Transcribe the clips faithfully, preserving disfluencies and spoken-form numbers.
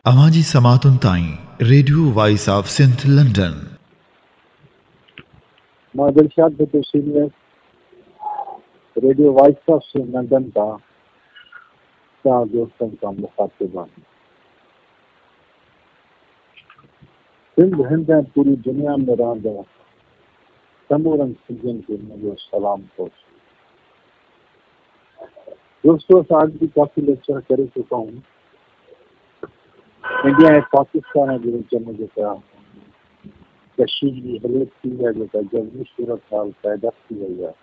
अवाजी समातुन ताई radio voice of Sindh London. मां Dilshad Bhutto senior radio voice of Sindh London का तव्हां दोस्तनि सां मुखातिब आहियां। सिंध हिंद ऐं पूरी दुनिया में रहंदड़ समूरनि सिंधियुनि खे मुंहिंजो सलाम पहुचे। दोस्तों, असां अॼु बि काफ़ी लेक्चर करे चुका आहियूं। इंडिया ऐं पाकिस्तान जे विच में जेका कशीदगी हले थी आहे, जेका जंगी सूरत हाल पैदा थी वई आहे,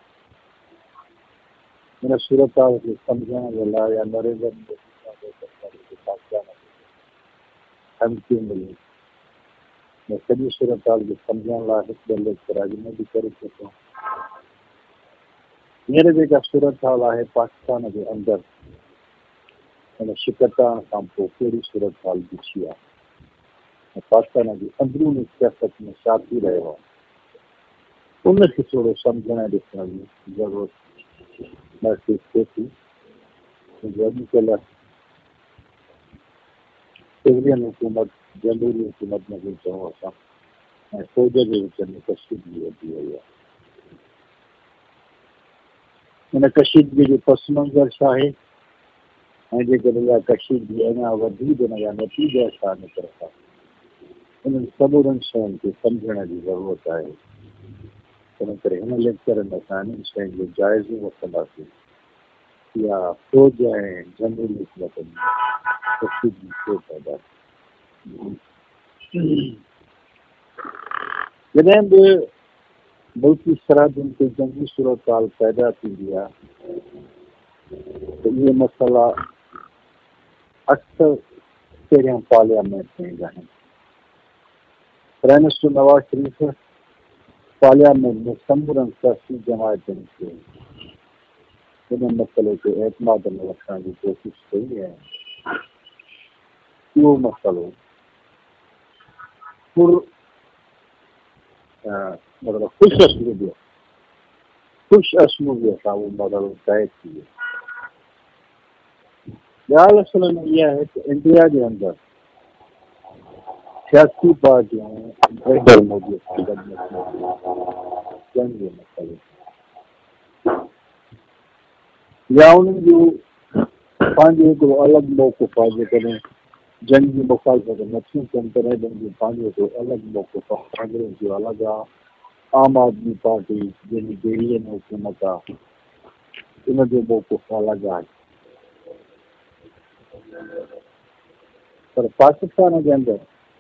हिन सूरत हाल खे सम्झण जे लाइ या नरेंद्र मोदी धमकी मिली मैं सॼी सूरत हाल खे सम्झण लाइ हिकु ॿ लेक्चर अॼु में बि करे चुको आहियां। हींअर जेका सूरत हाल आहे पाकिस्तान जे अंदरि, हिन शिकताइण खां पोइ कहिड़ी सूरत हाल बिछी आहे ऐं पाकिस्तान जी अंदरूनी सियासत में छा थी रहियो आहे, उनखे थोरो सम्झण ऐं ॾिसण जी ज़रूरत महसूस थिए थी। अॼुकल्ह सिविलियन हुकूमत, जमहूरी हुकूमत में बि चऊं असां, ऐं फ़ौज जे विच में कशीदगी वधी वई आहे। हिन कशीदगी जो पस मंज़र छा आहे ऐं जेकॾहिं इहा कशीदगी अञा वधी न या नतीजा छा निकिरंदा, इन्हनि समूरनि शयुनि खे सम्झण जी ज़रूरत आहे। इन करे हिन लेक्चर में असां इन्हनि शयुनि जो जाइज़ो वठंदासीं। इहा फ़ौज ऐं जमहूरी हुकूमत में कशीदगी छो पैदा थी। जॾहिं बि मुल्की सरहदुनि ते जंगी सूरत हाल पैदा थींदी आहे त इहे मसइला अक्सर पहिरियां पार्लियामेंट में ईंदा आहिनि। Prime minister Nawaz Sharif parliament में समूरनि सियासी जमायतुनि खे हिन मसइले खे एतमाद में रखण जी कोशिशि कई आहे। उहो मसइलो पुर मतिलबु ख़ुशि असलूबीअ ख़ुशि असलूबीअ सां उहो मसइलो तइ थी वियो। ॻाल्हि असल में इहा आहे त इंडिया जे अंदरि सियासी पार्टियूं नरेंद्र मोदीअ सां गॾु जंग जे मसइले या उन्हनि जो पंहिंजो हिकिड़ो अलॻि मौक़िफ़ आहे। जेकॾहिं जंग जी मुखालफ़त नथियूं कनि तॾहिं बि पंहिंजो हिकिड़ो अलॻि मौक़िफ़ आहे। कांग्रेस जो अलॻि आहे, आम आदमी पार्टी जंहिंजी बेड़ीअ में हुकूमत आहे उनजो मौक़िफ़ अलॻि आहे। पर पाकिस्तान जे अंदरि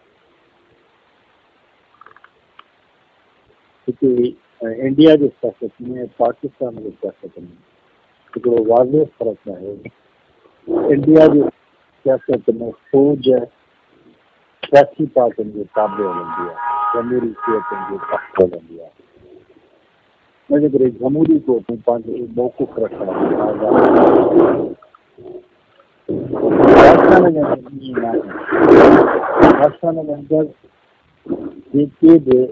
हिते इंडिया जे सियासत में पाकिस्तान जे सियासत में हिकिड़ो वाज़े फ़र्क़ु आहे। इंडिया जी सियासत में फ़ौज सियासी पार्टियुनि जे ताबे हलंदी आहे, जमहूरी सियासतुनि जे ताबे हलंदी आहे। हिन करे जमहूरी कोर्टूं पंहिंजो मौक़िफ़ रखण में आज़ादु। पाकिस्तान जे अंदरि ईअं न आहे। पाकिस्तान जे अंदरि जेके बि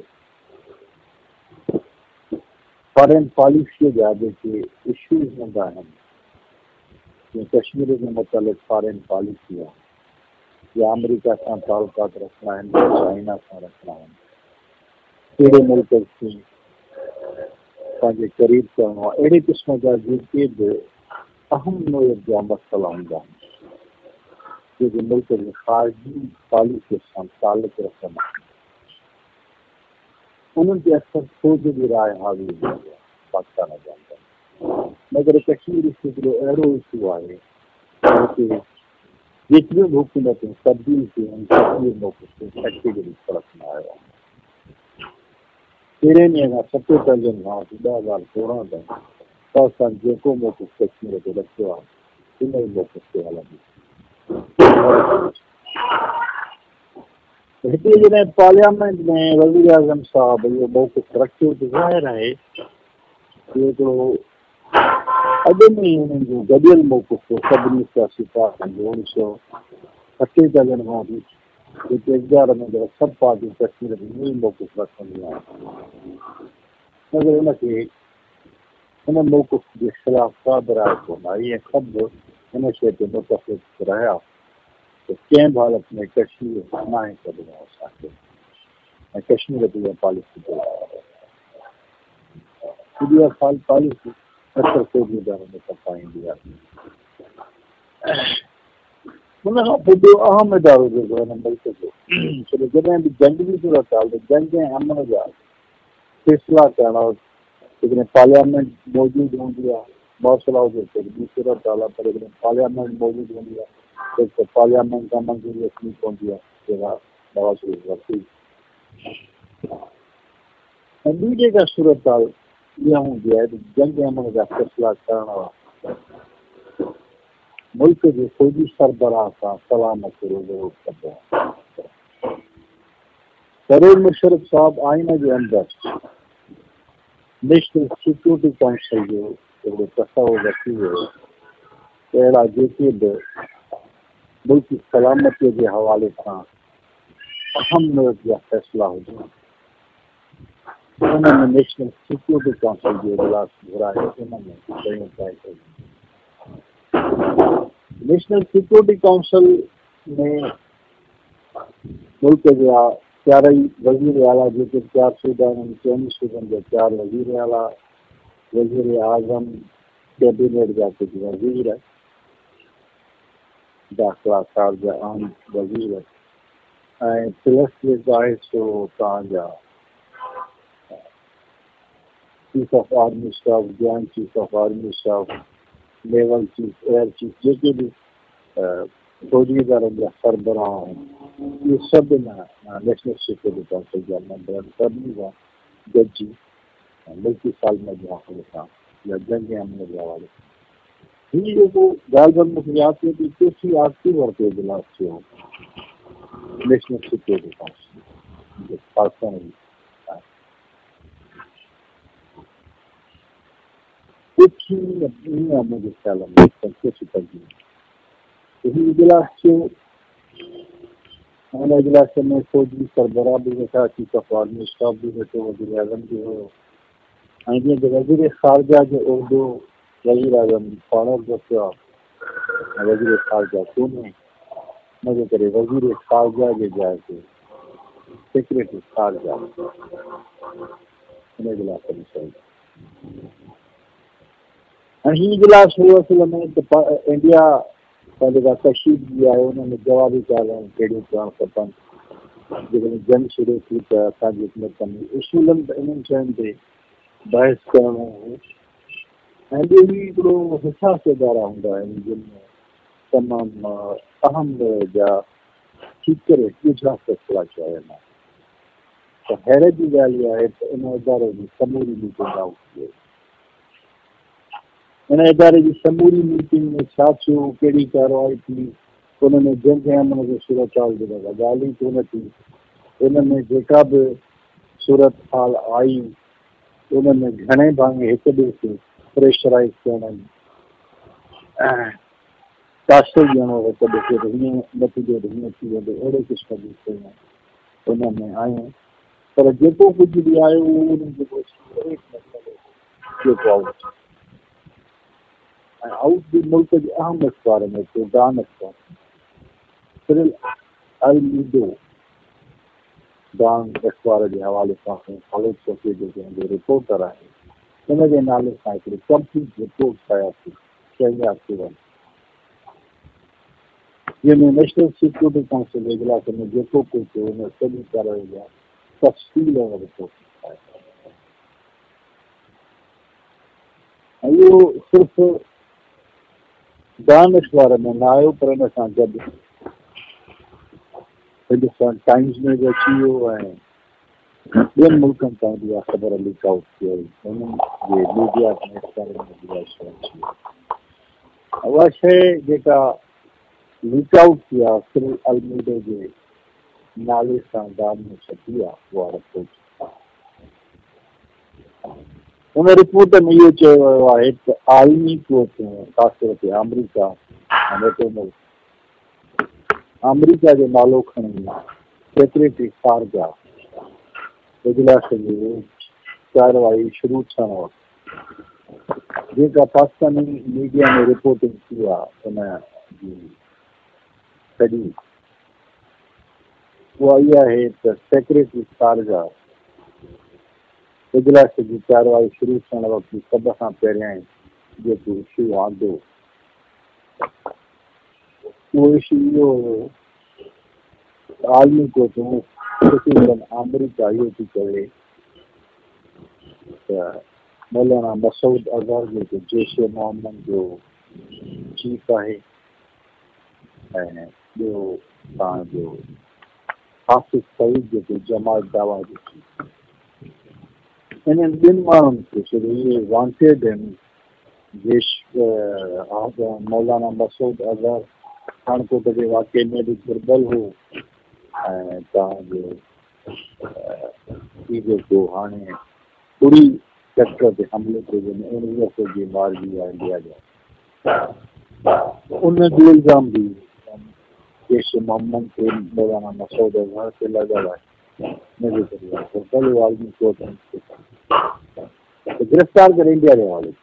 फॉरेन पॉलिसीअ जा जेके इशूज़ हूंदा आहिनि, जीअं कश्मीर जे मुतालिक़ फॉरेन पॉलिसी आहे, या अमेरिका सां तालुकात रखणा आहिनि, चाइना सां रखणा आहिनि, कहिड़े मुल्क खे पंहिंजे क़रीब करणो आहे, अहिड़े क़िस्म जा जेके बि अहम नोयत जा मसइला हूंदा आहिनि जेके मुल्क जे ख़ारिजी पॉलिसी सां तालुक़ रखंदा आहिनि, उन्हनि ते अक्सर फ़ौज जी राय हावी हूंदी आहे पाकिस्तान जे अंदरि। मगर कश्मीर हिकिड़ो अहिड़ो इशू आहे जिते जेतिरियूं बि हुकूमतूं तब्दील थियूं आहिनि, कश्मीर मौक़िफ़ ते कैटेगरी फ़र्क़ु न आयो आहे। तेरहं ॾींहं खां सतेतालीह खां वठी ॿ हज़ार सोरहं ताईं पाकिस्तान जेको मौक़िफ़ कश्मीर ते रखियो आहे इन ई मौक़िफ़ ते हलंदी। हिते जॾहिं पार्लियामेंट में वज़ीर आज़म साहब इहो मौक़िफ़ रखियो त ज़ाहिर आहे हिकिड़ो अॼु में ई हुननि जो गॾियल मौक़िफ़ सभिनी सियासी पार्टियुनि जो उणिवीह सौ अठेतालीह खां वठी हिते एग्यारह में जॾहिं सभु पार्टियूं कश्मीर में इहो ई मौक़िफ़ रखंदियूं आहिनि, मगर हिनखे हिन मौक़िफ़ जे ख़िलाफ़ का बि राय कोन आई ऐं सभु हिन शइ ते मुतफ़िक़ रहिया। तो कंहिं बि हालत में कश्मीर न आहे कढणो असांखे ऐं कश्मीर जी पॉलिसी पूरी साल पॉलिसी सतर कोटी हज़ार में तपाईंदी आहे। हुन खां पोइ ॿियो अहम इदारो जेको आहे हिन मुल्क जो, छो जॾहिं बि जंग जी सूरत हाल जंग ऐं अमन जा फ़ैसिला करणा जेकॾहिं पार्लियामेंट मौजूदु हूंदी आहे मौसला हुजे त ॿी सूरत हाल आहे, पर जेकॾहिं पार्लियामेंट मौजूदु हूंदी आहे त पार्लियामेंट खां मंज़ूरी अचणी पवंदी आहे जेका नवाज़ शरीफ़ वरिती। ऐं ॿी जेका सूरत हाल इहा हूंदी आहे जंग ऐं अमन जा फ़ैसिला करणा मुल्क जे फ़ौजी सरबराह सां सलाह मशवरो ज़रूरु कंदो आहे। परवेज़ मुशर्रफ साहब आइन जे अंदरि नेशनल सिक्योरिटी काउंसिल जो हिकिड़ो तस्वुर रखी वियो त अहिड़ा जेके बि मुल्क जी सलामतीअ जे हवाले सां अहम मुल्क जा फ़ैसिला हुजनि उन में नेशनल सिक्योरिटी काउंसिल जो इजलास घुराए उन में शयूं तइ कयूं। नेशनल सिक्योरिटी काउंसिल में मुल्क जा चारई वज़ीर आला जेके चार सूबा आहिनि चइनि सूबनि जा चार वज़ीर आला वज़ीर आज़म कैबिनेट जा कुझु वज़ीर दाख़िला साल जा आम वज़ीर ऐं प्लस जेको आहे सो तव्हांजा chief of army staff joint chief of army staff naval chief air chief जेके बि फ़ौजी इदारनि जा सरबराह आहिनि इहे सभु नेशनल सिक्योरिटी काउंसिल जा मेंबर आहिनि। सभिनी जा जजी मुल्की सालमे जे हवाले सां या जंग ऐं अमन जे हवाले सां हीअ जेको ॻाल्हि बि मूंखे यादि थिए थी केसी अक्टूबर ते इजलास थियो नेशनल सिक्योरिटी काउंसिल जो पाकिस्तान जी कुझु ईअं आहे मुंहिंजे ख़्याल में केसी पंजी हीअ इजलास थियो। हुन इजलास में फ़ौजी सरबराह बि वेठा चीफ ऑफ आर्मी स्टाफ बि वेठो वज़ीर आज़म बि हुयो ऐं जीअं त वज़ीर ख़ारजा जो उहिदो वज़ीर आज़म पाण वटि रखियो आहे ऐं वज़ीर ख़ारजा कोन्हे हिनजे करे वज़ीर ख़ारजा जे जाइ ते सेक्रेटरी ख़ारजा हिन इजलास में चयो। ऐं हीउ इजलास हुओ असुल में त इंडिया जेका तशरीफ़ जी आहे उनमें जवाबी ॻाल्हियूं कहिड़ियूं करणु खपनि जेकॾहिं जंग शुरू थी त असांजे मुल्क में उसूलनि त इन्हनि शयुनि ते बहस करणो हो ऐं ॿियो बि हिकिड़ो हिसास इदारा हूंदा आहिनि जिन में तमामु अहम जा थी करे ॾुझा फ़ैसिला कया वेंदा आहिनि। त हैरत जी ॻाल्हि इहा आहे त इन इदारे जी समूरी मीटिंग आउट थी वई। हिन इदारे जी समूरी मीटिंग में छा थियो कहिड़ी कार्रवाई थी उन में जंग ऐं अमन जो सूरत हाल जे का ॻाल्हि ई कोन थी। उन में जेका बि सूरत हाल आई उन में घणे भाङे हिक ॿिए खे प्रेशराइज़ करण तासुर ॾियणो हिक ॿिए खे त हीअं नतीजो त हीअं थी वेंदो अहिड़े क़िस्म जी शयूं उन में आयूं। पर जेको कुझु बि आयो उहो उन्हनि जेको जेको आउट ऐं आउट बि मुल्क जे अहम अख़बार में थियो डान अख़बार सिरिल अल-मीडो डान अख़बार जे हवाले सां ख़ालिद शफ़ी जो रिपोर्टर आहे हिनजे नाले सां हिकिड़ी कंप्लीट रिपोर्ट ठाहिया थी चई अक्टूबर जंहिंमें नेशनल सिक्योरिटी काउंसिल जे इजलास में जेको कुझु थियो हुन सॼी कार्रवाई जा तफ़सील ऐं रिपोर्ट ठाहिया ऐं इहो सिर्फ़ु डान अख़बार में न आयो पर हिन सां गॾु हिंदुस्तान टाइम्स में बि अची वियो ऐं ॿियनि मुल्कनि ताईं बि इहा ख़बर लीक आउट थी वई हुननि जे मीडिया में उहा शइ जेका लीक आउट थी आहे सिरिल अल-मीडो जे नाले सां डान में छपी आहे उहा रिपोर्ट। हुन रिपोर्ट में इहो चयो वियो आहे त आलमी कोर्ट में ख़ासि तौर ते अमरीका ऐं नेटो मुल्क अमरीका जो नालो खणी सेक्रेटरी ख़ारजा इजलास जी कार्रवाई शुरू थियण वक़्तु जेका पाकिस्तानी मीडिया में रिपोर्टिंग थी आहे हुन जी कढी उहा इहा आहे त सेक्रेटरी कारजा इजलास जी कार्यवाही शुरू थियण वक़्तु सभ खां पहिरियां जेको इशू आंदो उहो इशू इहो हुयो आलमी कोर्टूं अमरीका इहो थी करे त मौलाना मसूद अज़हर जेको जैश ए मोहम्मद जो चीफ आहे ऐं ॿियो तव्हांजो हाफ़िज़ सईद जेको जमात दावा जो चीफ इन्हनि ॿिनि माण्हुनि खे छो इहे वांटेड आहिनि जैश मौलाना मसूद अज़हर पठानकोट जे वाक़े में बि दुर्बल हो ऐं तव्हांजो ही जेको हाणे उड़ी सेक्टर ते हमलो कयो वञे उणिवीह सौ जी मारजी आहे इंडिया जा उन जो इल्ज़ाम बि जैश मोहम्मद खे मौलाना मसूद अज़हर ते लॻल आहे हिनजे करे दुर्बल आलमी कोर्ट गिरफ़्तार करे इंडिया जे हवाले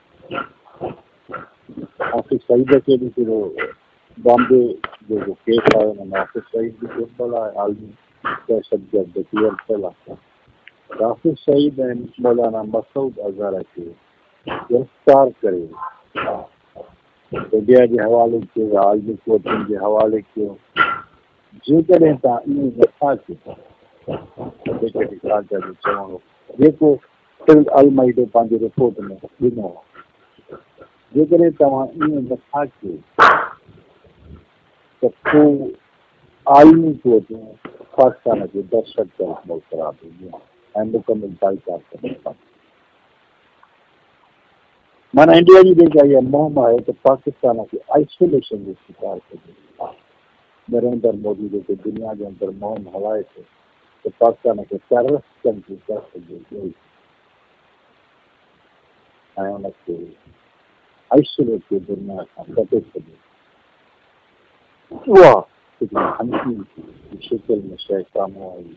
हाफ़िज़ सईद खे बि कहिड़ो बॉम्बे जेको केस आहे हुन में हाफ़िज़ सईद बि दुर्बल आहे आलमी दहशतगर्द क्लियर थियल आहे हाफ़िज़ सईद ऐं मौलाना मसूद अज़हर खे गिरफ़्तार करे इंडिया जे हवाले कयो आलमी कोर्टुनि जे हवाले कयो जेकॾहिं तव्हां ईअं नथा कयो चवणो जेको अल मईदो पंहिंजे रिपोर्ट में ॾिनो आहे जेकॾहिं तव्हां ईअं नथा कयो त पोइ आलमी कोर्टूं पाकिस्तान खे दहशतगर्द मुल्क करार ॾींदियूं ऐं मुकमिल बाइकाट कंदियूं माना इंडिया जी जेका इहा मुहिम आहे त पाकिस्तान खे आइसोलेशन जो शिकार कजे नरेंद्र मोदी जेके दुनिया जे अंदरि मुहिम हलाए थो त पाकिस्तान खे टेररिस्ट कंट्री करे सघे ऐं उनखे आइसोलेट के दुनिया खां कटे सघे उहा हिकिड़ी हंसी शिकिल में शइ साम्हूं आई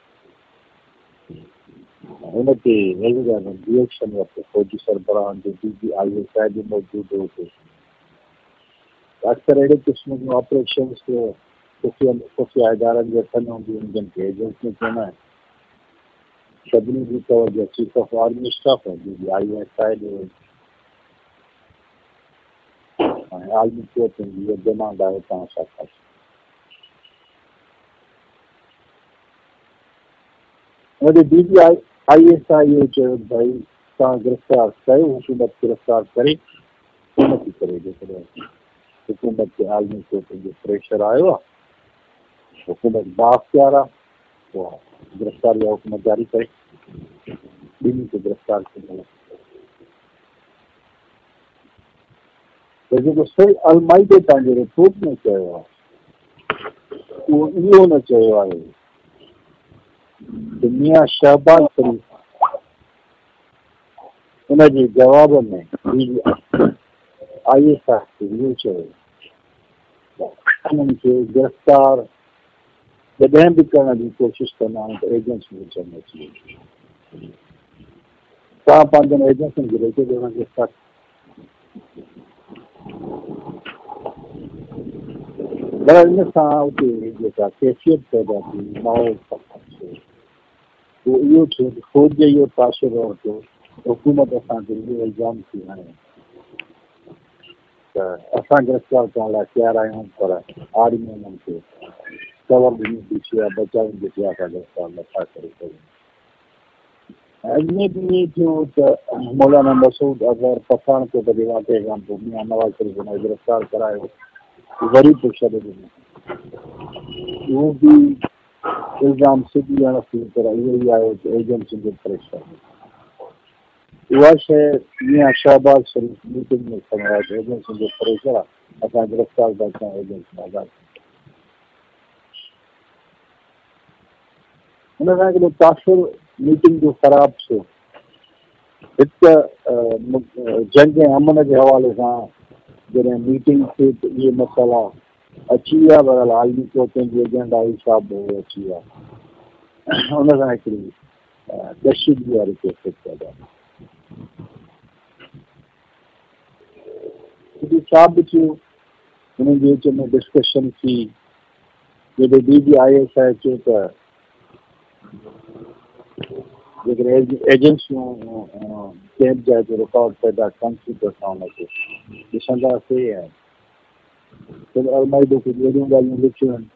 हुन ते रिएक्शन वरितो फौजी सरबराहनि जो डी जी आई एस आई बि मौजूदु हो अक्सर अहिड़े क़िस्म जूं ऑपरेशन खुफ़िया इदारनि जे हथनि हूंदियूं आहिनि जिन खे एजेंसियूं चवंदा आहिनि सभिनी जी तवजो चीफ ऑफ आर्मी स्टाफ है D G I S I जो ऐं आलमी कोर्ट जी इहा डिमांड आहे तव्हां छा था वरी D G I I S I इहो चयो भाई तव्हां गिरफ़्तार कयो हुकूमत गिरफ़्तार करे कोन थी करे जेकॾहिं हुकूमत खे आलमी कोर्ट जो प्रेशर आयो आहे हुकूमत बाख़्तियार आहे उहा गिरफ़्तारी जा हुकुम जारी करे ॿिन्ही खे गिरफ़्तार कयो त जेको सही अलमाइदे पंहिंजे रिपोर्ट में चयो आहे उहो इहो न चयो आहे त मियां शहबाज शरीफ़ हुनजे जवाब में आई एस आई खे इहो चयो उन्हनि खे गिरफ़्तार जॾहिं बि करण जी कोशिशि कंदा आहियूं त एजेंसी विच में अची वेंदी तव्हां पंहिंजनि एजेंसियुनि खे रोके ॾियण खे सख़्तु पर इन सां उते जेका कैफ़ियत पैदा थी माहौल उहो इहो थियो फ़ौज जो इहो तासिर वरितो हुकूमत असांखे इहो इल्ज़ाम थी हणे त असां गिरफ़्तार करण लाइ तयारु आहियूं पर आर्मी उन्हनि खे कवर ॾिनी थी पिया बचाइनि जे पिया था गिरफ़्तार नथा करे सघनि अजमेर में ईअं थियो त मौलाना मसूद अज़हर पठानकोट जे वाक़े खां पोइ मियां नवाज़ शरीफ़ हुन खे गिरफ़्तार करायो वरी पोइ छॾे ॾिनो उहो बि इल्ज़ाम सिधी हणसी पर इहो ई आयो त एजेंसियुनि जो प्रेशर उहा शइ मियां शहबाज शरीफ़ मीटिंग में खणो आहे त एजेंसियुनि जो प्रेशर आहे असां गिरफ़्तार था कयूं एजेंसी आज़ादु हुन सां हिकिड़ो तासिर मीटिंग जो ख़राबु थियो हिकु जंग ऐं अमन जे हवाले सां जॾहिं मीटिंग थिए त इहे मसाला अची विया बहरहाल आलमी कोर्टुनि जी एजेंडा हिसाब में अची विया हुन सां हिकिड़ी दहशतगी वारी कैफ़ियत पैदा छा बि थियो हुननि जे विच में डिस्कशन थी जॾहिं डी जी आई एस आई चयो त जेकॾहिं एजेंसियूं कंहिं बि जाइ ते रिकॉर्ड पैदा कनि थियूं त असां हुनखे ॾिसंदासीं ऐं अलमाइडो खे अहिड़ियूं ॻाल्हियूं लिखियूं आहिनि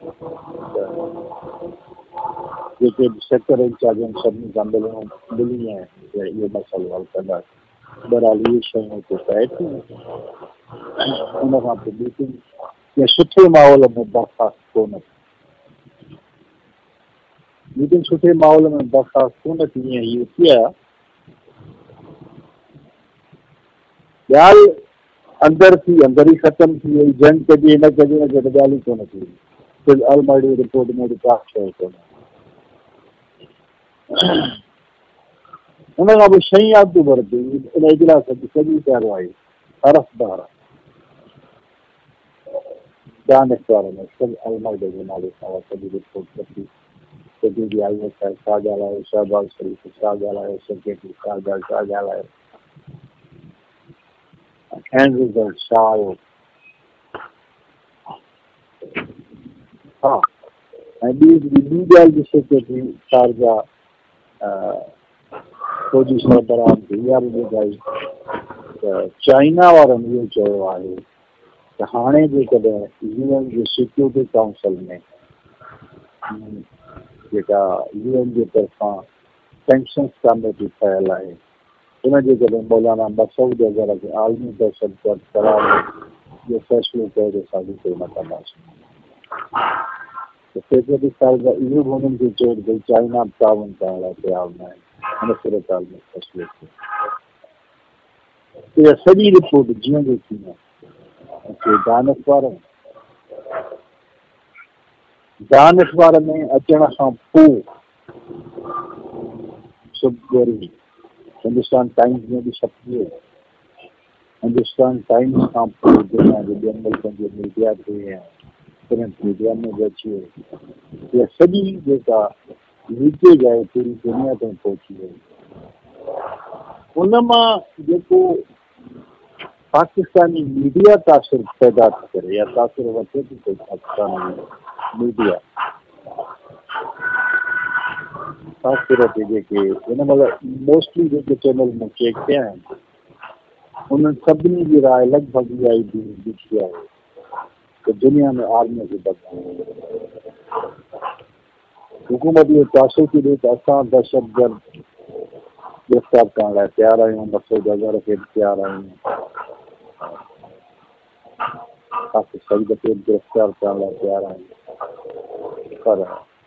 जेके बि सेक्टर इंचार्ज आहिनि सभिनी सां मिलणो मिली ऐं इहो मसइलो हल कंदासीं। बहरहाल इहे शयूं हिते पए थियूं। उन खां पोइ मीटिंग कंहिं सुठे माहौल में बर्खास्त कोन थी मीटिंग सुठे माहौल में बर्खास्त कोन थी ईअं इहो थी आहे। ॻाल्हि अंदरि थी अंदरि ई ख़तमु थी वई जंग कजे न कजे न कजे ॻाल्हि ई कोन थी वई अलमाड़ी रिपोर्ट में का शइ कोन्हे। हुन खां पोइ शई आदू वरिती इन इजलास जी सॼी कारवाई हरफ बहरफ दानिश वारे में सभु अलमाड़ी जे नाले सां सॼी रिपोर्ट कढी सॼी जी आई एस आई छा ॻाल्हायो शहबाज़ शरीफ़ छा ॻाल्हायो सेक्रेटरी छा ॻाल्हि छा ॻाल्हायो एंड रिज़ल्ट छा आयो। हा ऐं ॿी ॿी ॻाल्हि जी सेक्रेटरी शारजा फौजी सरबराह इहा बि ॿुधाई त चाइना वारनि इहो चयो आहे त हाणे जेकॾहिं यू एन जे सिक्योरिटी काउंसिल में जेका यू एन जे तरफ़ां सैंक्शन्स कमेटी ठहियलु आहे हुनजे कॾहिं मौलाना मसूद अज़हर खे आलमी दहशतगर्द करार जो फ़ैसिलो कयो त असां कोई न कंदासीं। त सेक्रेटरी साहिब इहो बि हुननि खे चयो भई चाइना बि ताउन करण लाइ तयारु न आहिनि हिन सूरत हाल में फ़ैसिलो थियो। इहा सॼी रिपोर्ट जीअं जो थी न दानिश वार दानिश वार में अचण खां पोइ सुबुह वरी हिंदुस्तान टाइम्स में बि छपी वई। हिंदुस्तान टाइम्स खां पोइ दुनिया जे ॿियनि मुल्कनि जे मीडिया ते ऐं प्रिंट मीडिया में बि अची वई। इहा सॼी जेका लीकेज आहे पूरी दुनिया ताईं पहुची वई। उन मां जेको पाकिस्तानी मीडिया तासिर पैदा थी करे या तासिर वठे थी पई पाकिस्तानी मीडिया ख़ासि तौर ते जेके हिन महिल मोस्टली जेके चैनल में चेक कया आहिनि उन्हनि सभिनी जी राय लॻभॻि इहा ई ॾिठी आहे त दुनिया में आर्मी खे बदिलाव हुकूमत इहो तासिर थी ॾिए त असां दहशतगर्द गिरफ़्तार करण लाइ तयारु आहियूं मसूद अज़हर खे बि तयारु आहियूं काफ़ी सईद खे बि गिरफ़्तार करण लाइ तयारु आहियूं पर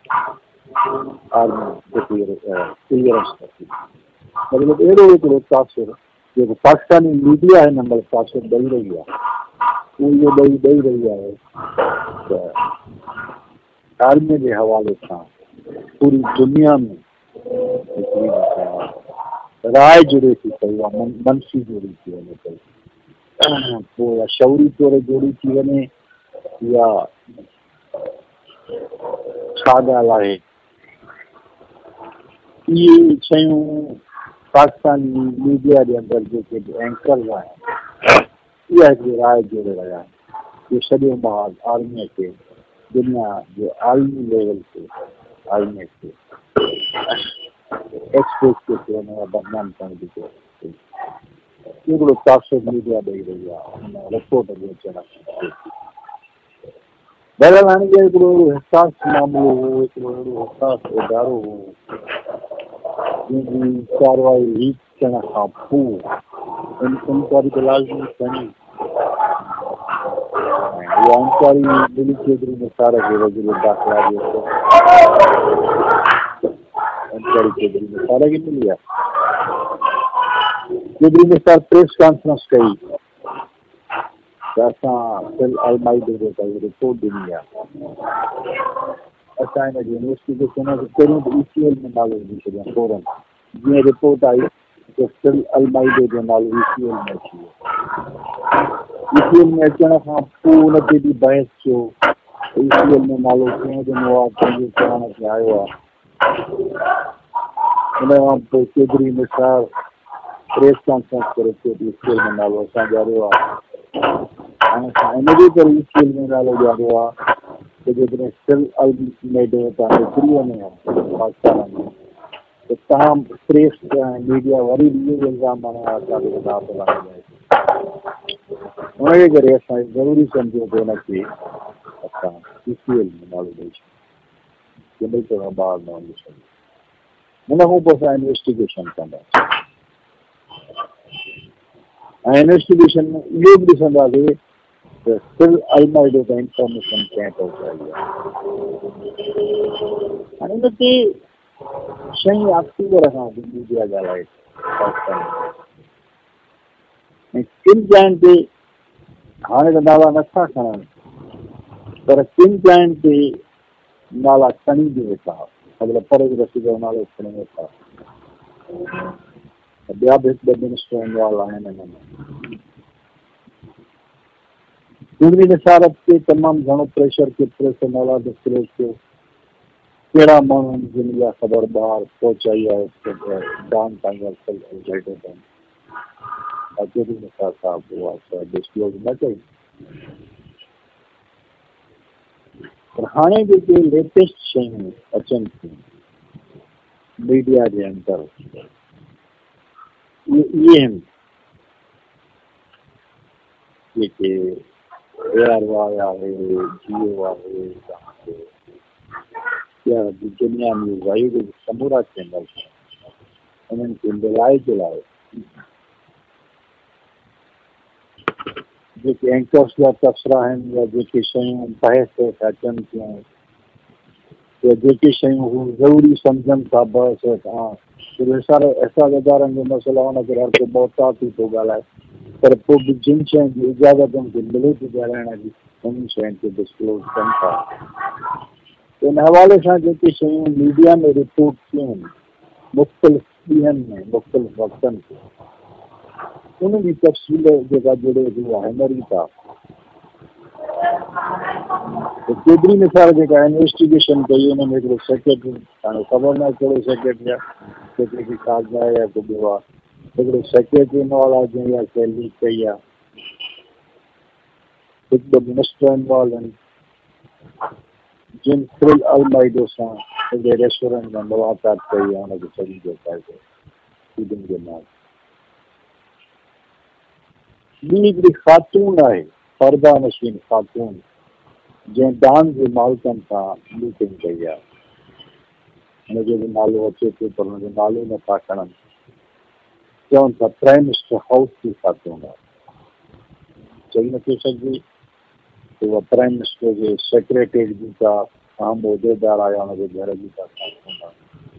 आर्मी क्लियरेंस नथी मतिलबु अहिड़ो हिकिड़ो तासिर जेको पाकिस्तानी मीडिया हिन महिल तासिर ॾेई रही आहे उहो इहो ॾेई ॾेई रही आहे त आर्मीअ जे हवाले सां पूरी दुनिया में हिकिड़ी राय जुड़े थी पई आहे मनफ़ी जोड़ी थी वञे पई पोइ या शौरी तौर जोड़ी थी वञे या छा ॻाल्हि आहे इहे शयूं पाकिस्तानी मीडिया जे अंदरि जेके बि एंकर्स आहिनि इहा हिकिड़ी राय जोड़े रहिया आहिनि इहो सॼो महाल आर्मीअ खे दुनिया जे आलमी लेवल ते आर्मीअ खे एक्सपोज थी वञे या बदनाम करण जी कोशिशि हिकिड़ो तासिर मीडिया ॾेई रही आहे हुन रिपोर्ट जे अचण बहरहाल हाणे इहो हिकिड़ो अहिड़ो हिसास मामिलो हो हिकिड़ो अहिड़ो हिसास इदारो हो जंहिंजी कारवाई लीक थियण खां पोइ इंक्वायरी त लाज़मी थियणी इहा इंक्वायरी मिली केतिरी निसार खे वज़ीर दाख़िला जे इंक्वायरी केतिरी निसार खे मिली आहे केतिरी निसार प्रेस कॉन्फ्रेंस कई त असां फिल अलमाइडो जे काई रिपोर्ट ॾिनी आहे असां हिन जी इन्वेस्टिगेशन पहिरियों त ई सी एल में नालो विझी छॾियां फौरन जीअं रिपोर्ट आई त फिल अलमाइडो जो नालो ई सी एल में अची वियो ई सी एल में अचण खां पोइ उन ते बि बहस कयो ई सी एल में नालो कीअं ॾिनो आहे पंहिंजे चवण ते आयो आहे उन खां पोइ केतिरी निसार प्रेस कॉन्फ्रेंस करे चयो ई सी एल में नालो असां ॾियारियो आहे हाणे असां हिनजे करे ई सी एल में नालो ॾियारियो आहे कि जेकॾहिं स्टिल अल मेडो तव्हां निकिरी वञे हा पाकिस्तान में त तव्हां प्रेस मीडिया वरी इहो इल्ज़ाम हणिया हुनजे करे असां ज़रूरी सम्झो कि हुनखे असां पी सी एल में नालो ॾेई छॾियो ॿई तरह ॿार न वञी सघे। हुन खां पोइ असां इन्वेस्टिगेशन कंदासीं ऐं इन्वेस्टिगेशन में इहो बि ॾिसंदासीं त स्टिल अलमाइडो त इंफॉर्मेशन कंहिं पहुचाई आहे। हाणे हिनते छहीं अक्टूबर खां वठी मीडिया ॻाल्हाए पाकिस्तान ऐं किन जाइनि ते हाणे त नाला नथा खणनि पर किन जाइनि ते नाला खणी बि वेठा मतिलबु परवेज़ रशीद जो नालो खणी वेठा ॿिया बि हिकु ॿ मिनिस्टर इन्वॉल्व आहिनि हिन में। चूंडनी निसारत ते तमामु घणो प्रेशर केतिरे से नाला डिस्क्लोज कयो कहिड़ा माण्हू जिन जा ख़बर ॿाहिरि पहुचाई आहे डाउन ताईं चूंडनी निसार साहिबु उहा डिस्क्लोज न कई। पर हाणे जेके लेटेस्ट शयूं अचनि थियूं मीडिया जे अंदरि इहे इहे आहिनि जेके ए आर वाई आहे जियो आहे तव्हांखे या दुनिया न्यूज़ आहे इहे समूरा चैनल उन्हनि खे मिलाए जुलाए जेके एंकर्स जा तबसरा आहिनि या जेके शयूं बहस वेठा अचनि थियूं या जेके शयूं हू ज़रूरी सम्झनि था बहस खां सारा एसाद अदारनि जो मसइला हुनखे हर को मोहताज थी थो ॻाल्हाए पर पोइ बि जिन शयुनि जी इजाज़त हुनखे मिले थी ॻाल्हाइण जी उन शयुनि खे डिस्क्लोज कनि था। इन हवाले सां जेके शयूं मीडिया में रिपोर्ट थियूं आहिनि मुख़्तलिफ़ ॾींहंनि में मुख़्तलिफ़ वक़्तनि ते उन जी तफ़सील जेका जुड़े थी आहे मरी था केतिरी मिसाल जेका इन्वेस्टिगेशन कई हुन में हिकिड़ो सेक्रेटरी हाणे ख़बर न कहिड़ो सेक्रेटरी आहे सेक्रेटरी खाद आहे या को ॿियो आहे हिकिड़ो सेक्रेटरी इन्वॉल्व आहे जंहिं इहा शइ लीक कई आहे हिकु ॿ मिनिस्टर इन्वॉल्व आहिनि जिन स्टिल अलमाइडो सां हिकिड़े रेस्टोरेंट में मुलाक़ात कई आहे हुनखे सॼी जेका फीडिंग जे नाल ॿी हिकिड़ी ख़ातून आहे पर्दा नशीन ख़ातून जंहिं डांस जे मालिकनि सां मीटिंग कई आहे हुनजो बि नालो अचे पियो पर हुनजो नालो नथा खणनि चवनि था प्राइम मिनिस्टर हाउस जी ख़ातून आहे चई नथी सघिजे उहा प्राइम मिनिस्टर जे सेक्रेटरी जी का अहम उहिदेदार आया हुनजे घर जी का ख़ातून आहे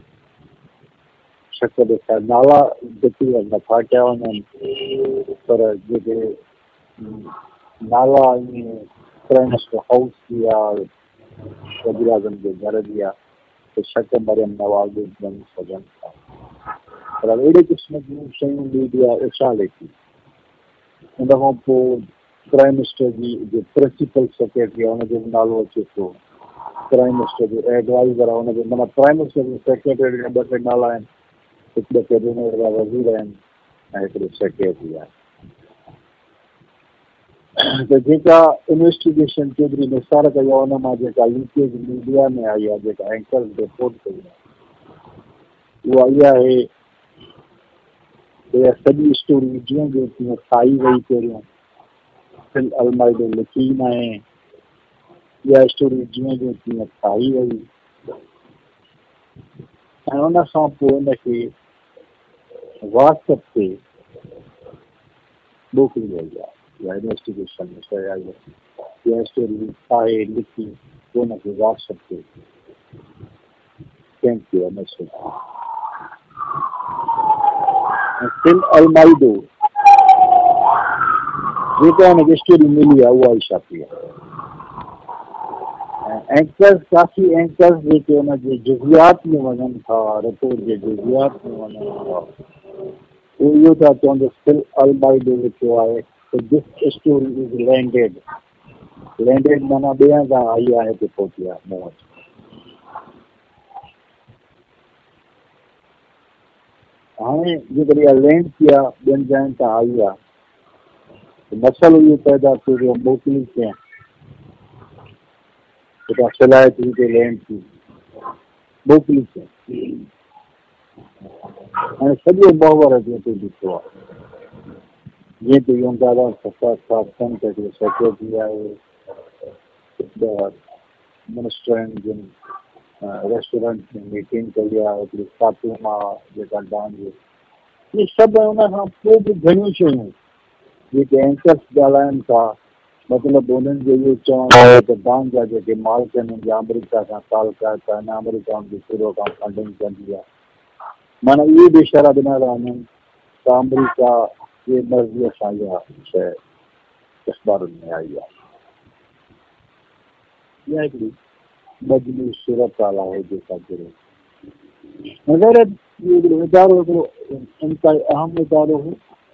शक ॾेखार नाला जेकी नथा कया वञनि पर जेके नाला ईअं प्राइम मिनिस्टर हाउस जी आहे वज़ीर आज़म जे घर जी आहे त शक मरियम नवाज़ बणी सघनि था पर अहिड़े क़िस्म जूं शयूं मीडिया उछाले थी। उन खां पोइ प्राइम मिनिस्टर जी जो प्रिंसिपल सेक्रेटरी आहे हुनजो बि नालो अचे थो प्राइम मिनिस्टर जो एडवाइज़र आहे हुनजो माना प्राइम मिनिस्टर जो सेक्रेटरी जा ॿ टे नाला आहिनि हिकु ॿ कैबिनेट जा वज़ीर आहिनि ऐं हिकिड़ो सेक्रेटरी आहे त जेका इन्वेस्टिगेशन केतिरी निसार कई आहे हुन मां जेका लीकेज मीडिया में आई आहे जेका एंकर रिपोर्ट कई आहे उहा इहा आहे सॼी स्टोरी जीअं जो तीअं खाई वई पहिरियों फिल अलमाइडो लिखी न आहे इहा स्टोरी जीअं जो तीअं खाई वई ऐं हुन खां पोइ हिनखे व्हाट्सएप ते मोकिली वई आहे या इन्वेस्टिगेशन में शइ आई आहे इहा स्टोरी आहे लिखी पोइ हुनखे व्हाट्सएप ते सेंड कयो मैसेज फिल अलमाइडो जेका हुनखे स्टोरी मिली आहे उहा ई छापी आहे ऐं एंकर्स काफ़ी एंकर्स जेके हुनजे जुज़ियात में वञनि था रिपोर्ट जे जुज़ियात में वञनि था उहो इहो था चवनि फिल अलमाइडो लिखियो आहे त this story is landed landed माना ॿिए हंधि आई आहे हिते पहुती आहे मूं वटि हाणे जेकॾहिं इहा लैंड थी आहे ॿियनि जाइनि तां आई आहे त मसइलो इहो पैदा थियो जो मोकिली कीअं जेका सलाहियत ते लैंड थी मोकिली अथई हाणे सॼो मुहवर जे ते बीठो आहे जीअं त इहो दादा फसाद साहब संत हिकिड़ो सेक्रेटरी आहे मिनिस्टर आहिनि जिन रेस्टोरेंट में मीटिंग कई आहे हिकिड़ी ख़ातून आहे जेका डांस इहे सभु उन खां पोइ बि घणियूं शयूं जेके एंकर्स ॻाल्हाइनि था मतिलबु उन्हनि जो इहो चवणु आहे त डांस जा जेके मालिक आहिनि उनजा अमेरिका सां तालुका आहिनि अमेरिका उनजी शुरू खां फंडिंग कंदी आहे माना इहे बि इशारा ॾिना था वञनि त अमेरिका जे मर्ज़ीअ सां इहा शइ अख़बारुनि में आई आहे इहा हिकिड़ी मजमूई सूरत हाल आहे जेका जुड़े मगर इहो हिकिड़ो इदारो हिकिड़ो इंतिहाई अहम इदारो हो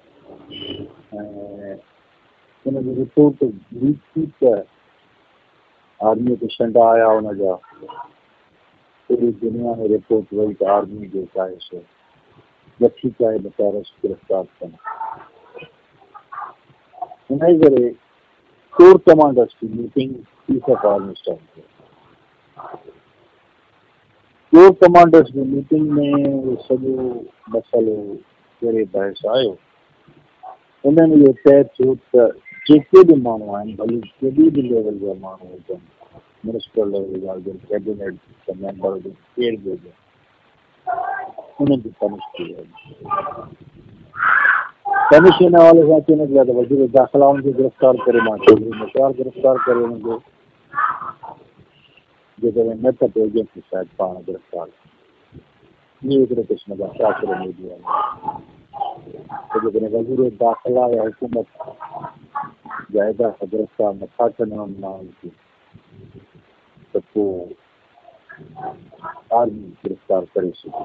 ऐं हुनजी रिपोर्ट लीक थी त आर्मीअ खे शंडा आया हुनजा पूरी दुनिया में रिपोर्ट वई त आर्मी जेका आहे सो नथी चाहे त टेररिस्ट गिरफ़्तार कनि हिन करे कोर कमांडर्स की meeting chief of army staff corps commanders की मीटिंग में सॼो मसइलो कहिड़े बहस आयो उन्हनि इहो तइ थियो त जेके बि माण्हू आहिनि भली कहिड़ी बि लेवल जा माण्हू हुजनि मिनिस्टर लेवल जा हुजनि कैबिनेट जा मेंबर हुजनि केर बि हुजनि उन्हनि जी पनिश थी वञे पनिश हिन हवाले सां अची न पिया त वज़ीर दाख़िला हुनखे गिरफ़्तार करे मां चौधरी मुख़्तार गिरफ़्तार करे हुनखे जेकॾहिं न त पोइ एजेंसी शायदि पाण गिरफ़्तार इहे हिकिड़े क़िस्म जा शातिर मीडिया त जेकॾहिं वज़ीर दाख़िला या हुकूमत जा इदारा गिरफ़्तार नथा थियनि उन्हनि माण्हुनि खे त पोइ आर्मी गिरफ़्तार करे सघे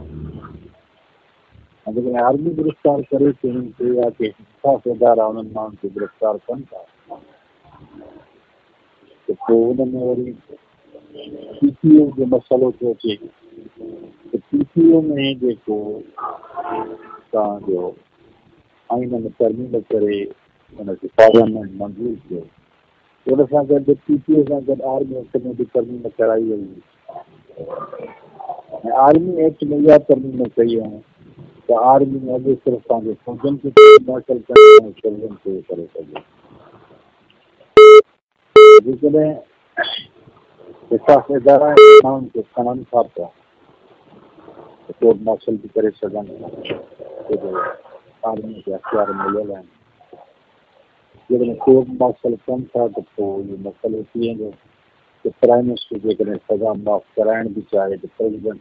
ऐं जेकॾहिं आर्मी गिरफ़्तार करे थी उन्हनि खे या के इंसाफ़ इदारा उन्हनि माण्हुनि खे गिरफ़्तार कनि था त पोइ उन में वरी पी टी ओ जो मसइलो थो अचे त पी टी ओ में जेको तव्हांजो आइन में तरमीम करे हुनखे पार्लियामेंट मंज़ूर कयो उन सां गॾु पी टी ओ सां गॾु आर्मी एक्ट में बि तरमीम कराई वई ऐं आर्मी एक्ट में इहा तरमीम कई आहे त आर्मी में अॻे सिर्फ़ु पंहिंजे फौजनि खे हासिल करे ऐं शहरनि खे करे सघे जेकॾहिं विकास इदारा माण्हुनि खे खणनि था पिया त कोर्ट मार्शल बि करे सघनि आर्मी खे हथियार मिलियल आहिनि जेकॾहिं कोर्ट मार्शल कनि था त पोइ इहो मसइलो थी वेंदो त प्राइम मिनिस्टर जेकॾहिं सज़ा माफ़ कराइण बि चाहे त प्रेसिडेंट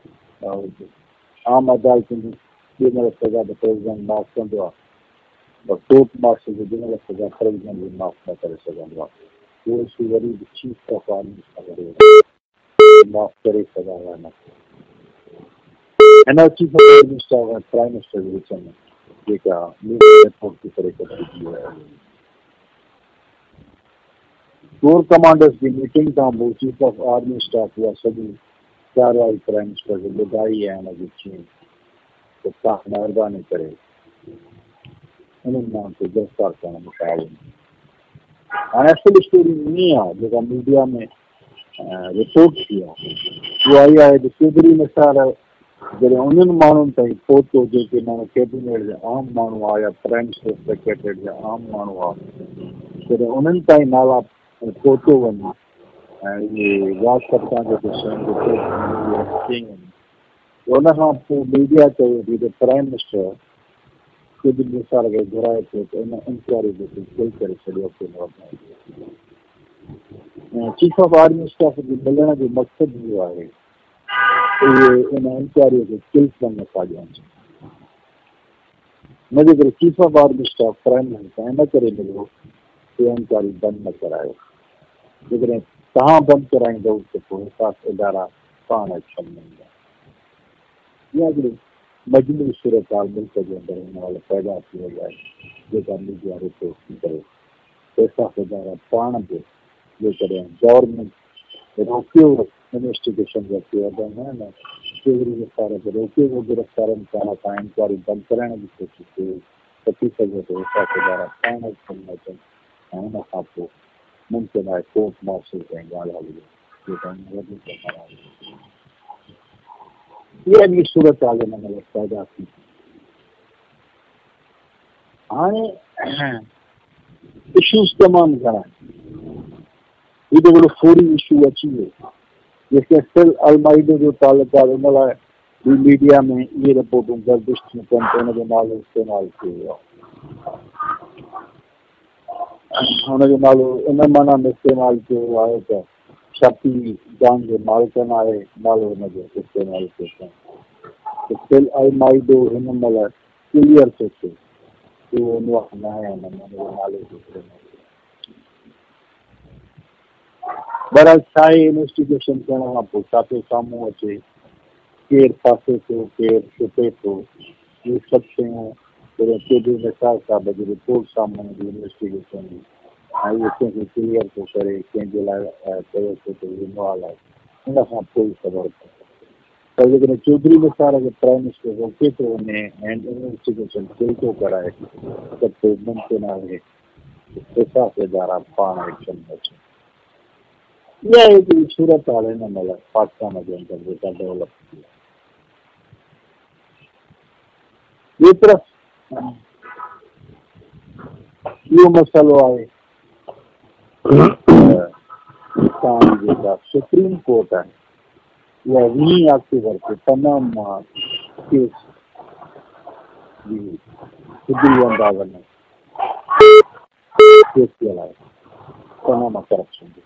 आम अदालतुनि जी ॾिनल सज़ा त प्रेसिडेंट माफ़ कंदो आहे पर कोर्ट मार्शल जी ॾिनल सज़ा प्रेसिडेंट बि माफ़ न करे सघंदो आहे उहो इशू वरी बि चीफ ऑफ आर्मी सां गॾु माफ़ करे सघां या न हिन चीफ ऑफ आर्मी स्टाफ ऐं प्राइम मिनिस्टर जे विच में जेका रिपोर्ट थी करे कढी आहे कोर कमांडर्स जी मीटिंग खां पोइ चीफ ऑफ आर्मी स्टाफ उहा सॼी कार्रवाई प्राइम मिनिस्टर खे ॿुधाई ऐं हुनजी चई त तव्हां महिरबानी करे उन्हनि माण्हुनि खे गिरफ़्तार करण में ॻाल्हि हाणे असुल स्टोरी ईअं आहे जेका मीडिया में रिपोर्ट थी आहे उहा इहा आहे त चौधरी निसार जॾहिं उन्हनि माण्हुनि ताईं पहुतो जेके माण्हू कैबिनेट जा आम माण्हू आहे या प्राइम मिनिस्टर सेक्रेटरी जा आम माण्हू आहे जॾहिं उन्हनि ताईं नाला पहुतो वञे ऐं इहे वाट्सअप तां जेके शयूं उन खां पोइ मीडिया चयो थी त प्राइम मिनिस्टर चौधरी निसार खे घुराए पियो त इन इंक्वायरी जेकी कोई करे छॾियो ऐं चीफ ऑफ आर्मी स्टाफ जे मिलण जो मक़सदु इहो आहे उहे इन इंक्वायरीअ खे किल कनि नथा ॾियनि हिनजे करे chief of army staff prime minister इन करे मिलियो कि इंक्वायरी बंदि न करायो जेकॾहिं तव्हां बंदि कराईंदव त पोइ हिसाब इदारा पाण एक्शन खणंदा इहा हिकिड़ी मजमूई सूरत हाल मुल्क जे अंदरि हिन महिल पैदा थी वई आहे जेका मीडिया रिपोर्ट थी करे पैसा इदारा पाण बि जेकॾहिं गवर्नमेंट रोकियो इन्वेस्टिगेशन जा कयो न चौधरी निसार खे रोकियो वियो गिरफ़्तारनि करण सां इंक्वायरी बंदि कराइण जी कोशिशि कई त थी सघे थो हिसाब इदारा पाण एक्शन न अचनि ऐं हुन खां पोइ मुमकिन है कोर्ट मार्शल कहीं ॻाल्हि हली ये अॻी सूरत हाल हिन महिल पैदा थी। हाणे इशूज़ तमामु घणा आहिनि। हीउ त हिकिड़ो फौरी इशू अची वियो जेके फिल अलमाइडो जो तालुक आहे हुन लाइ बि मीडिया में इहे रिपोर्टूं गर्दिश थियूं कनि त हुनजो नालो इस्तेमालु थी वियो आहे। हुनजो नालो इन माना में इस्तेमालु कयो आहे त छाती जान जो मालिकन आहे, नालो हुनजो इस्तेमालु थियो अथनि। फिल अलमाइडो हिन महिल क्लियर थो थिए उहो न आहे हुन हुनजो नालो इस्तेमालु। बहरहाल छा आहे इन्वेस्टिगेशन करण खां पोइ छा थो साम्हूं अचे, केरु फासे थो केरु छुटे थो, इहे सभु शयूं केॾी निसार साहिब जी रिपोर्ट साम्हूं ईंदी इन्वेस्टिगेशन जी ऐं उहो कंहिंखे क्लियर थो करे कंहिंजे लाइ कयो थो त इनवॉल्व आहे हिन खां पोइ ख़बर पए। पर जेकॾहिं चौधरी निसार खे प्राइम मिनिस्टर रोके थो वञे ऐं इन्वेस्टिगेशन फिल थो कराए त पोइ मुमकिन आहे एसास इदारा पाण एक्शन में अचनि। इहा हिकिड़ी सूरत हाल हिन महिल पाकिस्तान जे अंदरि जेका डेवलप थी आहे। ॿिए तरफ़ इहो मसइलो आहे जेका सुप्रीम कोर्ट आहे उहा वीह अक्टूबर ते तमामु केस जी सिधी अंदाज़ में केस थियल आहे तमामु करप्शन जो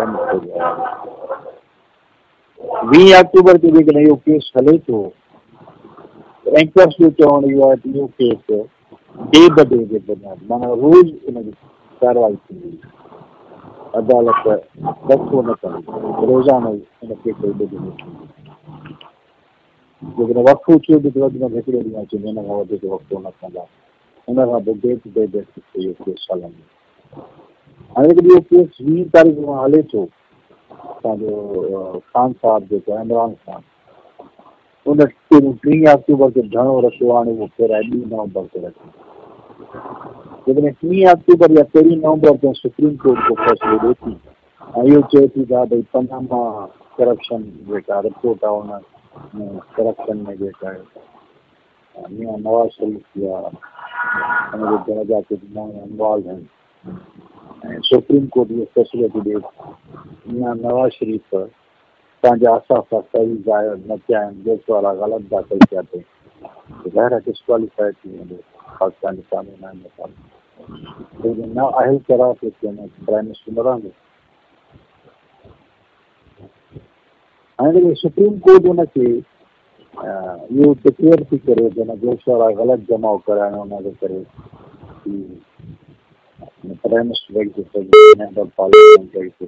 वीह अक्टूबर ते जेकॾहिं इहो केस हले थो एंकर्स जो चवणु इहो आहे त इहो केस डे ब डे जे बुनियाद माना रोज़ हिनजी कारवाई थींदी, अदालत वक़्फ़ो न कंदी, रोज़ाना हिन केस जी ॿुधणी थींदी। जेकॾहिं वक़्फ़ो थियो बि त वधि में हिकिड़े ॾींहुं अची हिन खां वधीक वक़्फ़ो न कंदा, हुन खां पोइ डे टू डे बेसिस ते इहो केस हलंदो। हाणे हिकिड़ी इहो केस वीह तारीख़ खां हले थो असांजो ख़ान साहिब जेको आहे इमरान ख़ान उन टीह अक्टूबर ते घणो रखियो हाणे उहो फेराए ॿी नवंबर ते रखियो। जेकॾहिं टीह अक्टूबर या तेरहीं नवंबर ते सुप्रीम कोर्ट को फ़ैसिलो ॾिए थी ऐं इहो चए थी त भई पनामा करप्शन जेका रिपोर्ट आहे हुन करप्शन में जेका आहे मियां नवाज़ शरीफ़ या हुनजे दर्जा कुझु माण्हू इन्वॉल्व आहिनि ऐं सुप्रीम कोर्ट इहो फ़ैसिलो थी ॾिए मियां नवाज़ शरीफ़ पंहिंजा असां सही ज़ाहिर न थिया आहिनि, देश वारा ग़लति दाख़िल थिया अथई त ज़ाहिर डिस्क्वालीफाई थी वेंदो पाकिस्तानी कानून आहिनि मुताबिक़ न अहिल करार थो थिए न प्राइम मिनिस्टर न रहंदो। हाणे सुप्रीम कोर्ट हुनखे इहो डिक्लेयर थी करे त हिन देश वारा ग़लति जमाव कराइण हुनजे करे प्राइम मिनिस्टर मेंबर पार्लियामेंट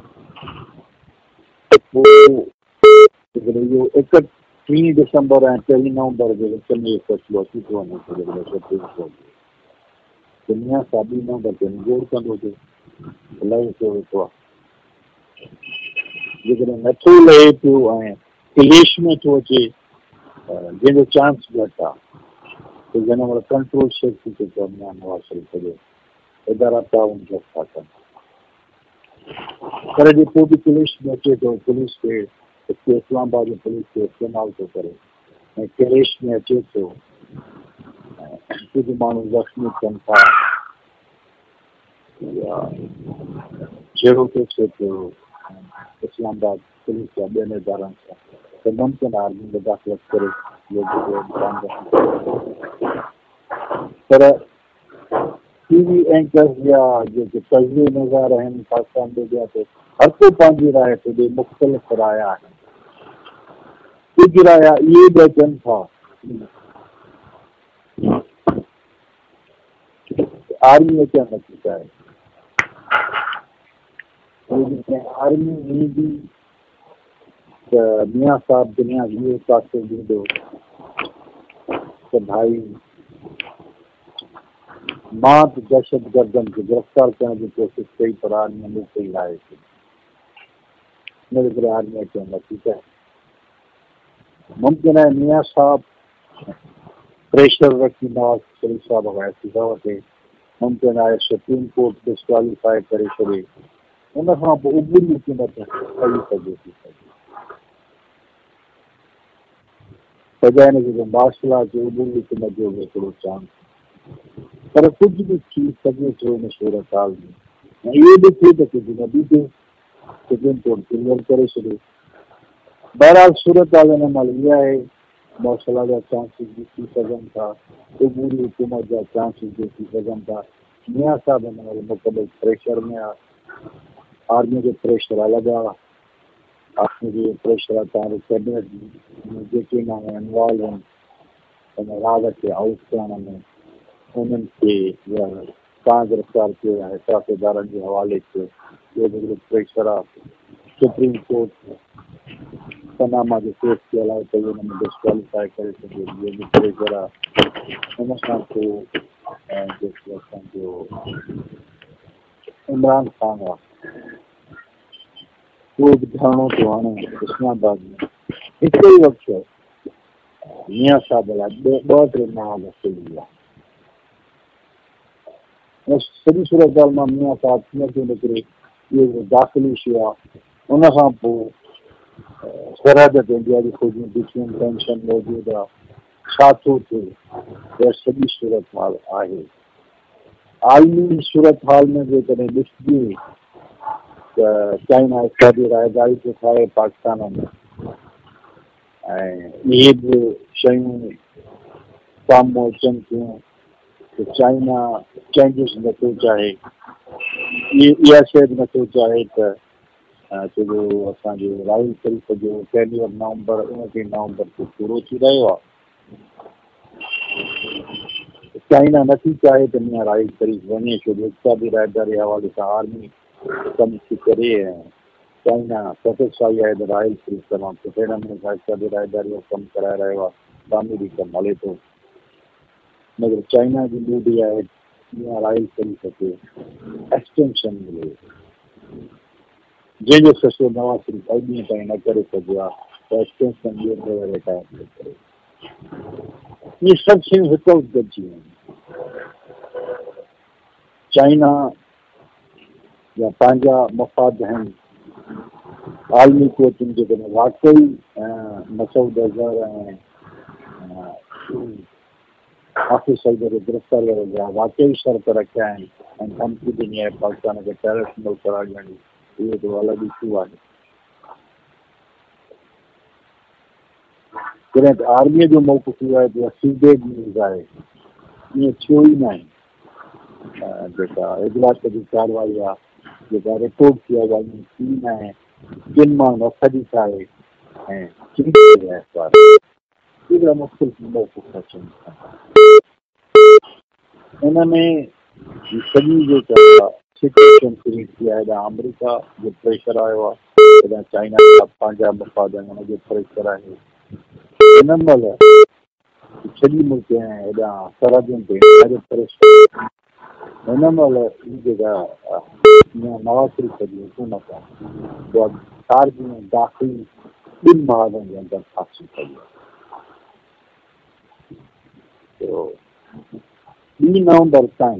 इहो एकटीह दिसंबर ऐं तेरहीं नवंबर जे विच में इहो फ़ैसिलो अची थो वञे सुप्रीम कोर्ट दुनिया सां ॿी नवंबर ते निगोड़ कंदो हुजे लहे थियो वेठो आहे। जेकॾहिं नथो लहे पियो ऐं क्लेश में थो अचे जंहिंजो चांस घटि आहे त जंहिं महिल कंट्रोल शेक थी थिए त मियां नवाज़ शरीफ़ जो इदारा ताउन जब था कनि पर जे पोइ बि पुलिस में अचे थो पुलिस खे इस्लामाबाद जी पुलिस खे इस्तेमालु थो करे ऐं क्लेश में अचे थो कुझु माण्हू ज़ख़्मी थियनि था या जहिड़ो थो थिए पियो इस्लामाबाद पुलिस या ॿियनि इदारनि सां त मुमकिन आहे आर्मी दाख़िल करे पर टीवी एंकर्स या जेके तज़वीर नज़ार आहिनि पाकिस्तान मीडिया ते हर को पंहिंजी राय ते ॾे मुख़्तलिफ़ राय आहिनि। कुझु राय इहे बि अचनि था आर्मी अचणु नथी चाहे, आर्मी ईंदी त मियां साहिब दुनिया इहो पासे ॾींदो त भाई मां त दहशत गर्दनि खे गिरफ़्तार करण जी कोशिशि कई पर आर्मी मूं कई लाहे थी हिनजे करे आर्मी अचणु नथी चाहे। मुमकिन आहे मियां साहिब प्रेशर रखी नवाज़ शरीफ़ साहिब खां इस्तीफ़ा वठे, मुमकिन आहे सुप्रीम कोर्ट डिस्क्वालीफाई करे छॾे उन खां पोइ उबड़ी क़ीमत कई सघे थी सजाए हिनखे मार्शल आर्ट जो उबड़ी क़ीमत जो बि हिकिड़ो चांस पर कुझु बि थी सघे थो हिन सूरत हाल में ऐं इहो बि थिए त कुझु न बि थिए सुप्रीम कोर्ट क्लियर करे छॾियो बहरहाल सूरत हाल हिन महिल इहा आहे मार्शल जा चांसिस बि थी सघनि था उबड़ी हुकूमत जा चांसिस बि थी सघनि था मियां साहिब हिन महिल मुकदल प्रेशर में आहे आर्मी जो प्रेशर अलॻि आहे आर्मी जो प्रेशर आहे तव्हांजो कैबिनेट में जेके माण्हू इन्वॉल्व आहिनि हिन राग खे आउट करण में उन्हनि खे तव्हां गिरफ़्तार कयो आहे हिसाबेदारनि जे हवाले कयो इहो हिकिड़ो प्रेशर आहे सुप्रीम कोर्ट पनामा जो केस थियल आहे त हुन में डिस्क्वालीफाई करे सघे इहो बि प्रेशर आहे हुन खां पोइ जेको असांजो इमरान ख़ान आहे उहो बि धरणो थो हाणे इस्लामाबाद में हिकु ई वक़्तु मियां साहिब लाइ ॿ टे माह खुली आहे सॼी सूरत हाल मां मियां साहिब कीअं थो निकिरे इहो दाख़िली इशू आहे उन खां पोइ सरहद ते इंडिया जी खोजियूं ॾिठियूं टेंशन मौजूदु आहे छा थो थिए सॼी सूरत हाल आहे आलमी सूरत हाल में जेकॾहिं ॾिसजे त चाइना इक़्तिसादी रायदारी थो ठाहे पाकिस्तान में ऐं इहे बि शयूं साम्हूं अचनि थियूं त चाइना चेंजिस नथो चाहे इहा शइ बि नथो चाहे त जेको असांजो राहुल शरीफ़ जो टेवीह नवंबर उणटीह नवंबर ते पूरो थी रहियो आहे चाइना नथी चाहे त मियां राहुल शरीफ़ वञे छो जो इक़्तिसादी रायदारी हवाले सां आर्मी कमु थी करे ऐं चाइना सेटिस्फाई आहे त राहुल शरीफ़ तमामु सुठे नमूने सां इक़्तिसादी रायदारी जो कमु कराए रहियो आहे तामीरी कमु हले थो मगर चाइना जी मूड इहा आहे मियां राहुल शरीफ़ खे एक्सटेंशन मिले जंहिंजो फ़ैसिलो नवाज़ शरीफ़ अॼु ॾींहं ताईं न करे सघियो आहे त एक्सटेंशन ॿियो रिटायर थो करे इहे सभु शयूं हिकु वक़्तु गॾिजी आहिनि चाइना जा पंहिंजा मफ़ाद आहिनि आलमी कोचिंग जेकॾहिं वाकई मसूद अज़हर ऐं हाफ़िज़ सईद खे गिरफ़्तार करे विया वाकई शर्त रखिया आहिनि ऐं धमकी ॾिनी आहे पाकिस्तान खे टेररिस्ट मुल्क करार ॾियणी इहो हिकिड़ो अलॻि इशू आहे जॾहिं त आर्मीअ जो मौक़िफ़ इहो आहे त सीधे न्यूज़ आहे ईअं थियो ई न आहे जेका इजलास जी कारवाई आहे जेका रिपोर्ट थी आहे उहा थी न आहे किन माण्हू अखि जी आहे ऐं हिकिड़ा मुख़्तलिफ़ मौक़िफ़ अचनि हिन में सॼी जेका सिचुएशन क्रिएट थी आहे हेॾां अमेरिका जो प्रेशर आयो आहे हेॾां चाइना जा पंहिंजा मफ़ाद आहिनि हुनजो प्रेशर आहे हिन महिल सॼी मुल्क ऐं हेॾां सरहदुनि ते प्रेशर हिन महिल ही जेका नवाज़ शरीफ़ जी हुकूमत आहे उहा कारगिल में दाख़िली ॿिनि महाजनि जे अंदरि फासी पई आहे ॿी नवंबर ताईं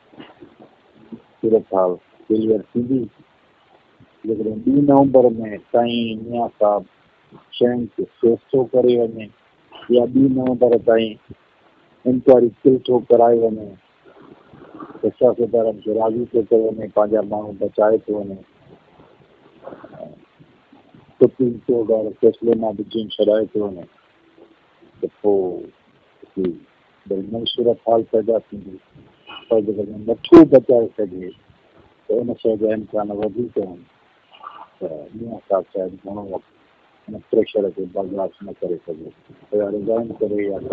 सूरत हाल क्लियर थींदी जेकॾहिं ॿी नवंबर में ताईं मियां साहिब शयुनि खे फेस थो करे वञे या ॿी नवंबर ताईं इंक्वायरी किल थो कराए वञे सियासतदारनि खे राज़ी थो करे वञे पंहिंजा माण्हू बचाए थो वञे सुप्रीम कोर्ट वारे फ़ैसिले मां बि जीअं छॾाए थो वञे त पोइ भई नई सूरत हाल पैदा थींदी पर जेकॾहिं नथो बचाए सघे त उन शइ जा इम्कान वधीक आहिनि त मियां साहिब शायदि घणो वक़्तु हिन प्रेशर खे बर्दाश्त न करे सघे या रिज़ाइन करे या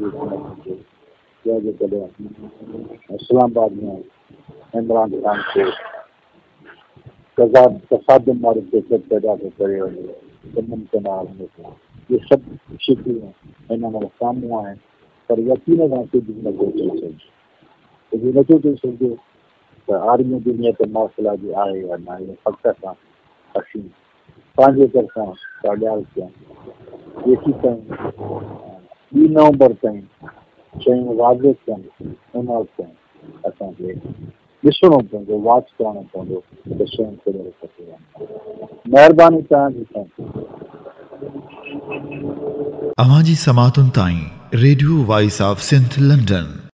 या जेकॾहिं इस्लामाबाद में इमरान ख़ान खे तज़ाद तसादम वारो केस पैदा थो करे वञे त मुमकिन आहे इहे सभु शिकियूं हिन महिल साम्हूं आहिनि पर यकीन सां कुझु नथो थी सघे कुझु नथो थी सघे त आर्मी जी नियत मार्शल जी आहे या न आहे फ़क़्त सां असीं पंहिंजे तरफ़ां का ॻाल्हि कयूं जेकी ताईं ॿी नवंबर ताईं शयूं वाज़े थियनि उन वक़्तु ताईं असांखे ॾिसणो पवंदो, वॉच करणो पवंदो त शयूं कहिड़े खपे। महिरबानी तव्हांजी साईं। अवां जी समातुनि ताईं radio voice of Sindh London.